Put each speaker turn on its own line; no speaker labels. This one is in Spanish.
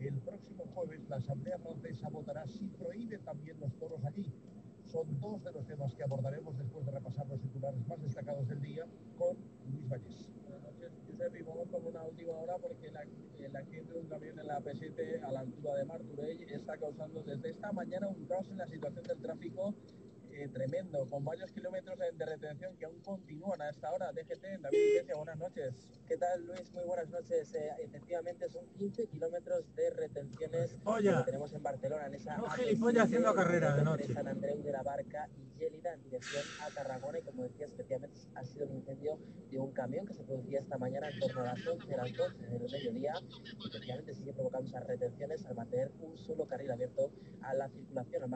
El próximo jueves la Asamblea Francesa votará si prohíbe también los toros allí. Son dos de los temas que abordaremos después de repasar los titulares más destacados del día con Luis Vallés.
Buenas noches, Josep, y vamos con una última hora porque el accidente de un camión en la P7 a la altura de Martorell está causando desde esta mañana un caos en la situación del tráfico tremendo, con varios kilómetros de retención que aún continúan a esta hora. DGT, David Iglesias, buenas noches.
¿Qué tal, Luis? Muy buenas noches. Efectivamente son 15 kilómetros de retenciones que tenemos en Barcelona, en esa
Gilipollas haciendo carrera de noche.
San Andreu de la Barca y Gélida en dirección a Tarragona. Y como decías, efectivamente ha sido el incendio de un camión que se producía esta mañana en torno a las 11 de las 12 del mediodía. Efectivamente sigue provocando esas retenciones al mantener un solo carril abierto a la circulación.